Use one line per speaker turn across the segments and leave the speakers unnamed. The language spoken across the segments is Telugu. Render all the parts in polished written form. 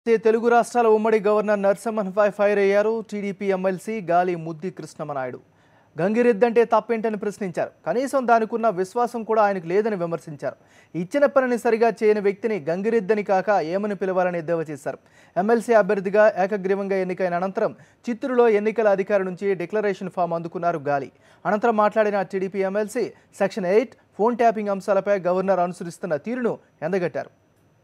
తెలుగు రాష్ట్రాల ఉమ్మడి గవర్నర్ నరసింహన్పై ఫైర్ అయ్యారు టీడీపీ ఎమ్మెల్సీ గాలి ముద్ది కృష్ణమనాయుడు. గంగిరెద్దంటే తప్పేంటని ప్రశ్నించారు. కనీసం దానికున్న విశ్వాసం కూడా ఆయనకు లేదని విమర్శించారు. ఇచ్చిన పనిని సరిగా చేయని వ్యక్తిని గంగిరెద్దని కాక ఏమని పిలవాలని ఎద్దేవా చేశారు. ఎమ్మెల్సీ అభ్యర్థిగా ఏకగ్రీవంగా ఎన్నికైన అనంతరం చిత్తూరులో ఎన్నికల అధికారి నుంచి డిక్లరేషన్ ఫామ్ అందుకున్నారు గాలి. అనంతరం మాట్లాడిన TDP MLC section 8 phone tapping అంశాలపై గవర్నర్ అనుసరిస్తున్న తీరును ఎండగట్టారు.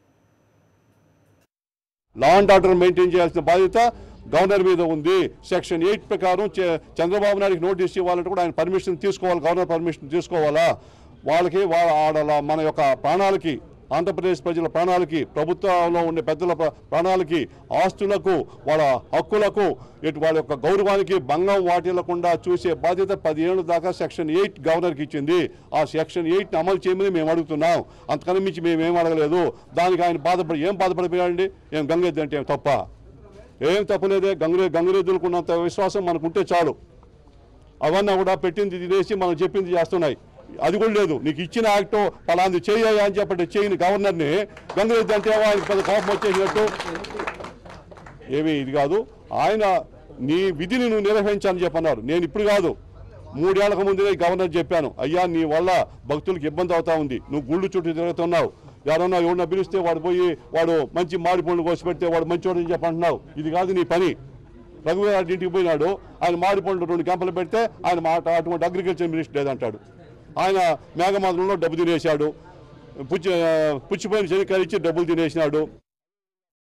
లా అండ్ ఆర్డర్ మెయింటైన్ చేయాల్సిన బాధ్యత గవర్నర్ మీద ఉంది. సెక్షన్ 8 ప్రకారం చంద్రబాబు నాయుడుకి నోటీస్ ఇవ్వాలంటే కూడా ఆయన పర్మిషన్ తీసుకోవాలి, గవర్నర్ పర్మిషన్ తీసుకోవాలా. వాళ్ళకి మన యొక్క ప్రాణాలకి, ఆంధ్రప్రదేశ్ ప్రజల ప్రాణాలకి, ప్రభుత్వంలో ఉండే పెద్దల ప్రాణాలకి, ఆస్తులకు, వాళ్ళ హక్కులకు, వాళ్ళ యొక్క గౌరవానికి భంగం వాటిల్లకుండా చూసే బాధ్యత 10 ఏళ్ళ దాకా సెక్షన్ 8 గవర్నర్కి ఇచ్చింది. ఆ సెక్షన్ 8ని అమలు చేయమని మేము అడుగుతున్నాం. అంతకన్నా మించి మేమేం అడగలేదు. దానికి ఆయన బాధపడిపోయాడండి? ఏం గంగెద్దు అంటే తప్ప? ఏం తప్పలేదే. గంగిరెద్దులకున్నంత విశ్వాసం మనకుంటే చాలు. అవన్నీ కూడా పెట్టింది తినేసి మనం చెప్పింది చేస్తున్నాయి. అది కూడా లేదు. నీకు ఇచ్చిన యాక్ట్ పలాంది చేయ అని చెప్పండి, చేయని గవర్నర్ని గంగిరెద్దు అంటే ఆయనకి పెద్ద కోపం వచ్చేసినట్టు. ఏమీ ఇది కాదు. ఆయన నీ విధిని నువ్వు నిర్వహించాలని చెప్పన్నారు. నేను ఇప్పుడు కాదు, 3 ఏళ్లకు ముందే గవర్నర్ చెప్పాను, అయ్యా నీ వల్ల భక్తులకు ఇబ్బంది అవుతా ఉంది, నువ్వు గుళ్ళు చుట్టూ తిరుగుతున్నావు, ఎవరన్నా పిలిస్తే వాడు మంచి మాడి పనులు కోసి పెడితే వాడు మంచివాడు అని చెప్పంటున్నావు. ఇది కాదు నీ పని. రఘువీరారెడ్డి ఇంటికి పోయినాడు, ఆయన మాడి పనులు 2 గంపలు పెడితే ఆయన అటువంటి అగ్రికల్చర్ మినిస్టర్ లేదంటాడు. ఆయన మేఘమాధంలో డబ్బు తినేశాడు, పుచ్చిపోయిన శనికాయలు ఇచ్చి డబ్బులు తినేసినాడు.